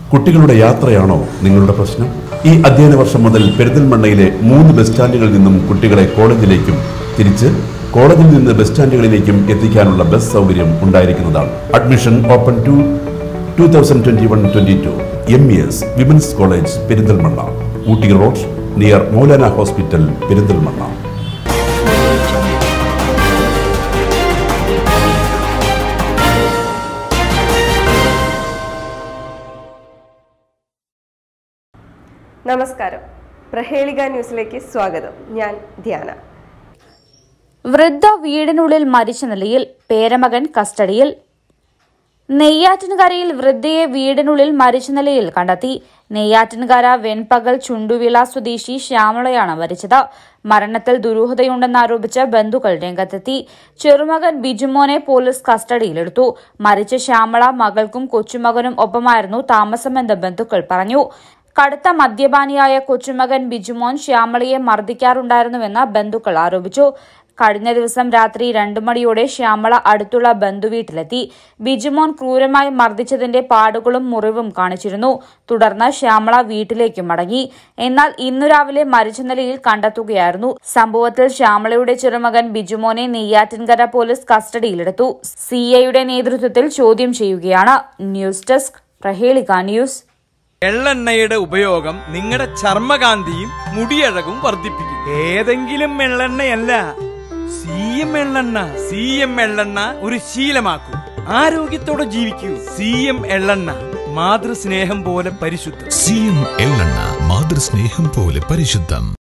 കുട്ടികളുടെ യാത്രയാണോ നിങ്ങളുടെ പ്രശ്നം? ഈ അധ്യയന വർഷം മുതൽ പെരിന്തൽമണ്ണയിലെ 3 ബസ് സ്റ്റാൻഡുകളിൽ നിന്നും കുട്ടികളെ കോളേജിലേക്കും തിരിച്ച് കോളേജിൽ നിന്ന് ബസ് സ്റ്റാൻഡുകളിലേക്കും എത്തിക്കാനുള്ള ബസ് സൗകര്യം ഉണ്ടായിരിക്കുന്നതാണ്. Admission open to 2021-22 MES women's college Perinthalmanna, Ooty road near Maulana hospital Perinthalmanna. നമസ്കാരം, പ്രഹേളിക ന്യൂസിലേക്ക് സ്വാഗതം. ഞാൻ ധ്യാന. വൃദ്ധ വീടിനുള്ളിൽ മരിച്ച നിലയിൽ, പേരമകൻ കസ്റ്റഡിയിൽ. നെയ്യാറ്റിൻകരയിൽ വൃദ്ധയെ വീടിനുള്ളിൽ മരിച്ച നിലയിൽ കണ്ടെത്തി. നെയ്യാറ്റിൻകര വെൺപകൽ ചുണ്ടുവിള സ്വദേശി ശ്യാമളയാണ് മരിച്ചത്. മരണത്തിൽ ദുരൂഹതയുണ്ടെന്നാരോപിച്ച് ബന്ധുക്കൾ രംഗത്തെത്തി. ചെറുമകൻ ബിജുമോനെ പോലീസ് കസ്റ്റഡിയിലെടുത്തു. മരിച്ച ശ്യാമള മകൾക്കും കൊച്ചുമകനും ഒപ്പമായിരുന്നു താമസമെന്ന് ബന്ധുക്കൾ പറഞ്ഞു. കടുത്ത മദ്യപാനിയായ കൊച്ചുമകൻ ബിജുമോൻ ശ്യാമളയെ മർദ്ദിക്കാറുണ്ടായിരുന്നുവെന്ന് ബന്ധുക്കൾ ആരോപിച്ചു. കഴിഞ്ഞ ദിവസം രാത്രി 2 മണിയോടെ ശ്യാമള അടുത്തുള്ള ബന്ധുവീട്ടിലെത്തി. ബിജുമോൻ ക്രൂരമായി മർദ്ദിച്ചതിന്റെ പാടുകളും മുറിവും കാണിച്ചിരുന്നു. തുടർന്ന് ശ്യാമള വീട്ടിലേക്ക് മടങ്ങി. എന്നാൽ ഇന്നു രാവിലെ മരിച്ച നിലയിൽ കണ്ടെത്തുകയായിരുന്നു. സംഭവത്തിൽ ശ്യാമളയുടെ ചെറുമകൻ ബിജുമോനെ നെയ്യാറ്റിൻകര പോലീസ് കസ്റ്റഡിയിലെടുത്തു. CIയുടെ നേതൃത്വത്തിൽ ചോദ്യം ചെയ്യുകയാണ്. News desk, Prahelika news. എള്ളെണ്ണയുടെ ഉപയോഗം നിങ്ങളുടെ ചർമ്മകാന്തിയും മുടിയഴകും വർദ്ധിപ്പിക്കും. ഏതെങ്കിലും എള്ളെണ്ണയല്ല, CM എള്ളെണ്ണ. CM എള്ളെണ്ണ ഒരു ശീലമാക്കൂ, ആരോഗ്യത്തോടെ ജീവിക്കൂ. CM എള്ളെണ്ണ, മാതൃസ്നേഹം പോലെ പരിശുദ്ധം. CM എള്ളെണ്ണ, മാതൃസ്നേഹം പോലെ പരിശുദ്ധം.